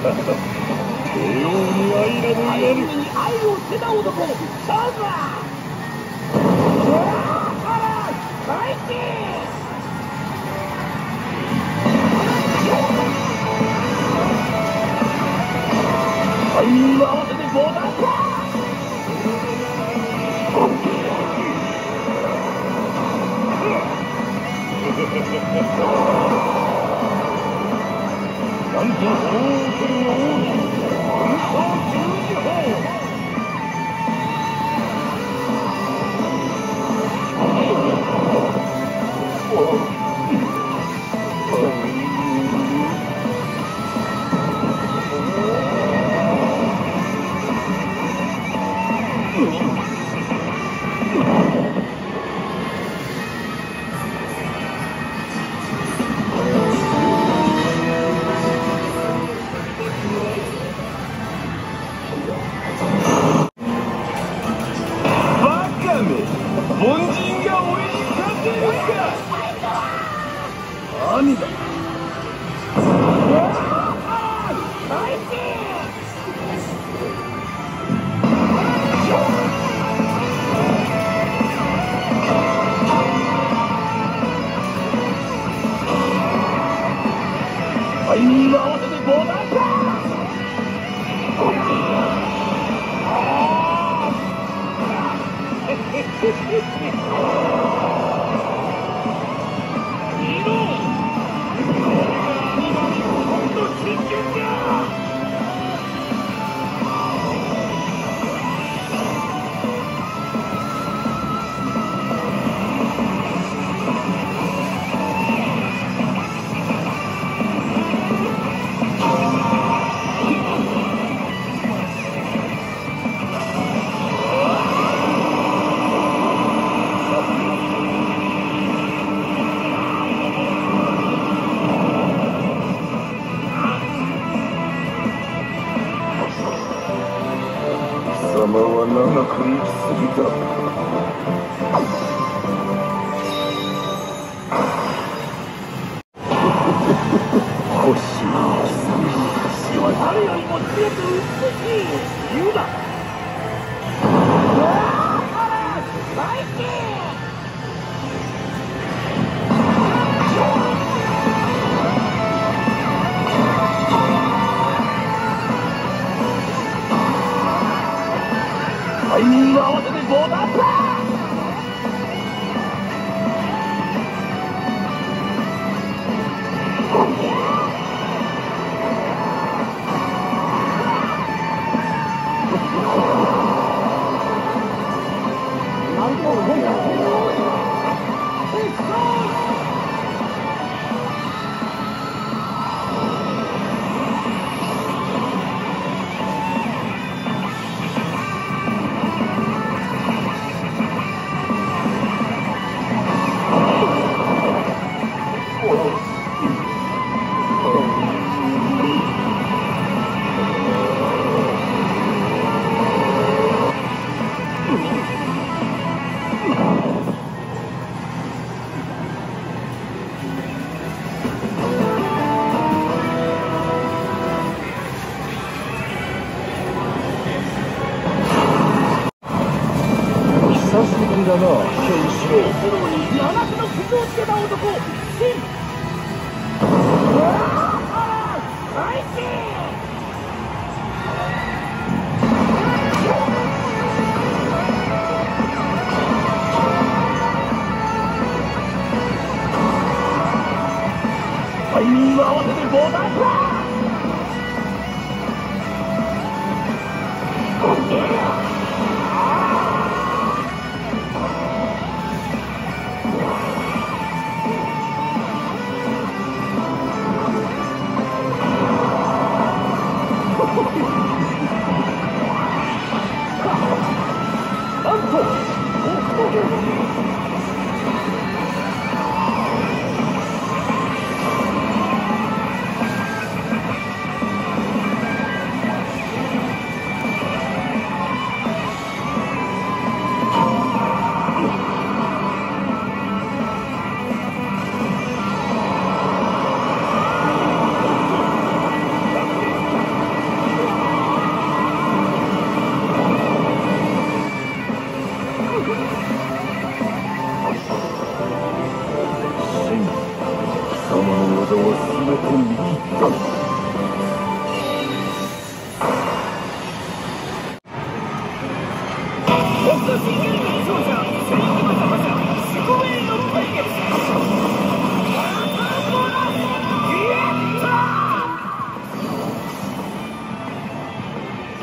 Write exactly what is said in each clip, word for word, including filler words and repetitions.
帝王に愛など相言わぬ。 手に愛を捨てた男、勝負だ。開始。タイミング合わせてボタンか。なんと法を取る王に運送十字砲。 何だ。 タイミング合わせてボタンか。 貴様は長く生きすぎた。星の貴様の星は誰よりも強く美しい竜だ。開始。タイミング合わせてボタンか。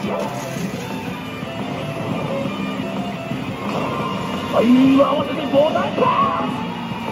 タイミング合わせてボタンパン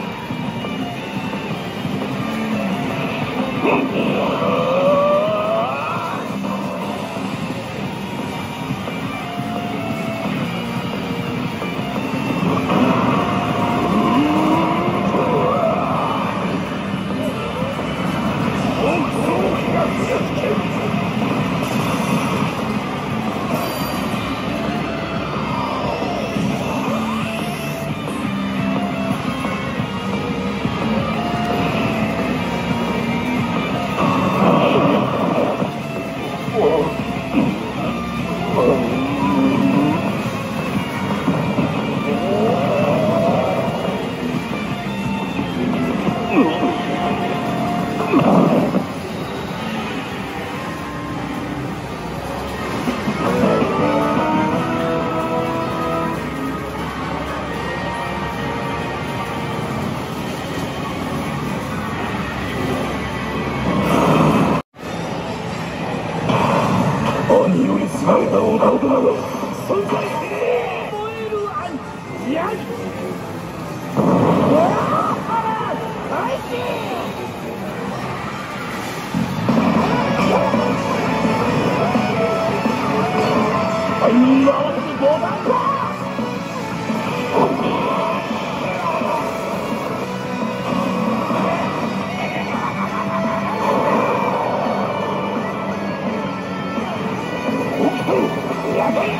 兄より姿を奪うとなど存在せねえ燃える兄やりうわあ大事タイミング合わせてボタンパンやばい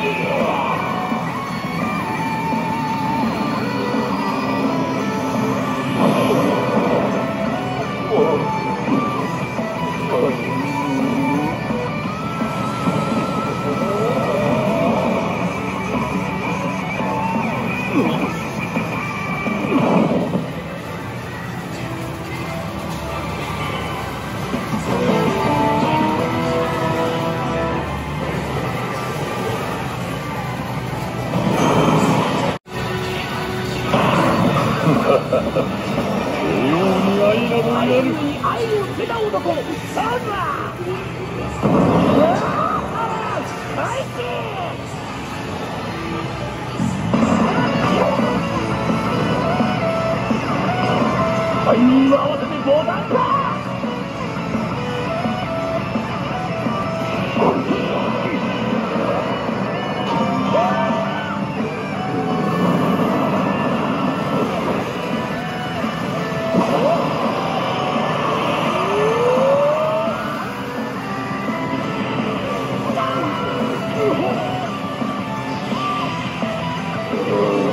愛に愛を捨てた男サンラ大地タイミング合わせてボタンパンOh